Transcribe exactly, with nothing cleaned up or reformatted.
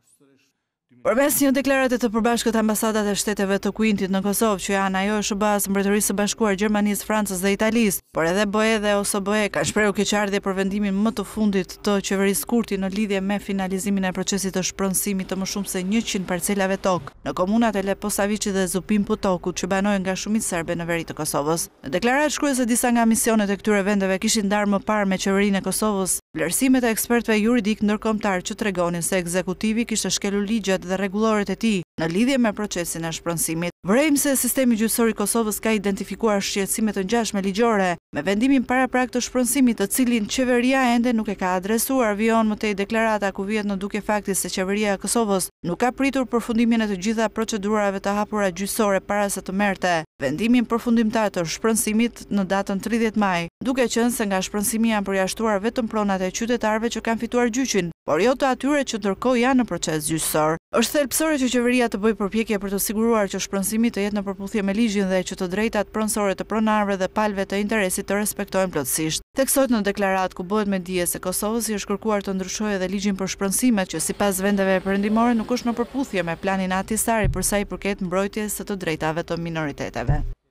Përmes një deklarate të përbashkët ambasadat e shteteve të Kuintit në Kosovë, që janë ajo është bazë Mbretërisë së Bashkuar Gjermanisë, Francës dhe Italisë, por edhe B E dhe O S B E kanë shprehur keqardhje për vendimin më të fundit të qeverisë Kurti në lidhje me finalizimin e procesit të shpronësimit të më shumë se njëqind parcelave tokë në komunat e Leposaviçit dhe Zupin Putokut që banojnë nga shumicë serbe në veri të Kosovës. Në deklaratë shkruhet se disa nga misionet e këtyre vendeve kishin ndarë më parë me qeverinë e Kosovës vlerësimet e ekspertëve juridik ndërkombëtar që tregonin se ekzekutivi kishte shkelur ligjet dhe rregulloret e tij në lidhje me procesin e shpronësimit. Vërejmë se sistemi gjyqësor i Kosovës ka identifikuar shqetësime të ngjashme ligjore me vendimin paraprak të shpronësimit, të cilin qeveria ende nuk e ka adresuar. Vion më tej deklarata ku vihet në duke fakti se qeveria e Kosovës nuk ka pritur përfundimin e të gjitha procedurave të hapura gjyqësore para se të merrte vendimin përfundimtar të shpronësimit në datën tridhjetë maj, duke qenë se nga shpronësimi janë përjashtuar vetëm pronat e qytetarëve që kanë fituar gjyqin, por jo të atyre që ndërkohë janë në proces gjyqësor. Është thelbësore që qeveria të bëjë përpjekje për të siguruar që shpronësimi të jetë në përputhje me ligjin dhe që të drejtat pronësore të pronarëve dhe palëve të interesit të respektohen plotësisht. Theksohet në deklaratë ku bëhet me dije se Kosovës i është kërkuar të ndryshojë edhe ligjin për shpronësimet që sipas vendeve perëndimore nuk është në përputhje me planin e Ahtisarit për sa i përket mbrojtjes së të drejtave të minoriteteve.